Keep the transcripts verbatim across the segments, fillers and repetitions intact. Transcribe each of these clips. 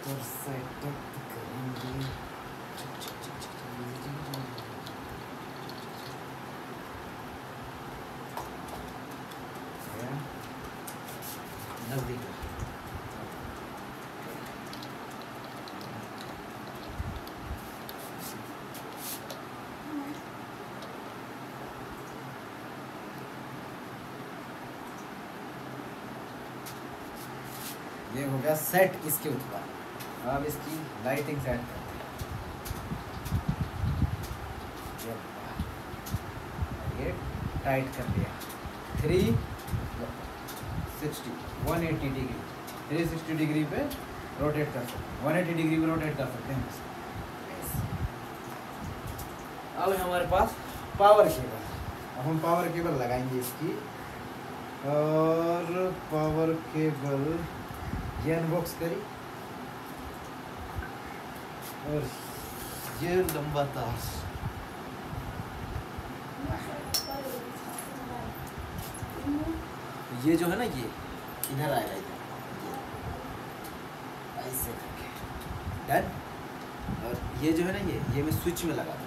पर सेटअप करेंगे। नजदीक ये हो गया सेट इसके ऊपर। अब इसकी लाइटिंग सेट करते हैं। ये टाइट कर लिया। Three sixty one eighty degree three sixty degree पे रोटेट कर सकते हैं, वन एटी डिग्री पे रोटेट कर सकते हैं। अब हमारे पास पावर केबल। अब हम पावर केबल लगाएंगे इसकी, और पावर केबल ये अनबॉक्स करी, और ये लंबा तार ये जो है ना, ये इधर आएगा, इधर ऐसे करके डन। और ये जो है ना, ये ये मैं स्विच में लगा दूँ।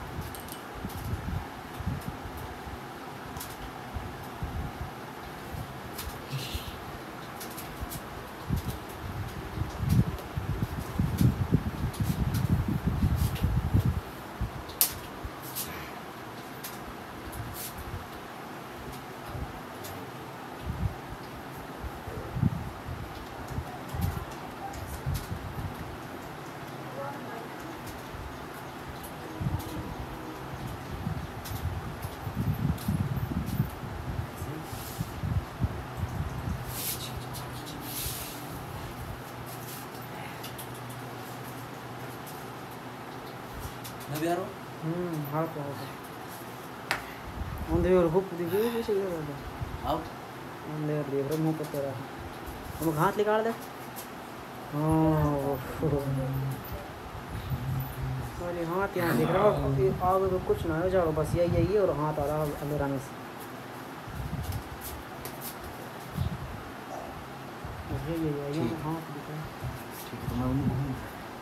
नबियारो हम्म हाँ तो ಒಂದೇ और हुप दिखे कैसे ये वाला अब ಒಂದೇ और देख रहा मुंह पे तेरा हम हाथ निकाल दे। अरे हाथ यहाँ दिख रहा है, आगे तो कुछ ना हो जाओ, बस यही यही और हाथ आ रहा है अंधेरा में से। ये ये ये हाथ दिख रहा है। ठीक है, तो मैं उन्हें घूम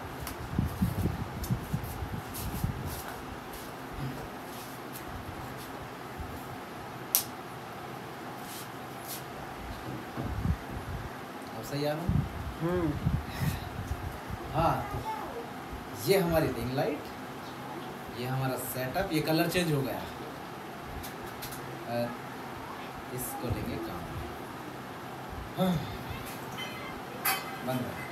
सही आ रहा हूँ। हाँ, तो ये हमारी रिंग लाइट, ये हमारा सेटअप, ये कलर चेंज हो गया। इसको लेंगे काम। हाँ, बंद है।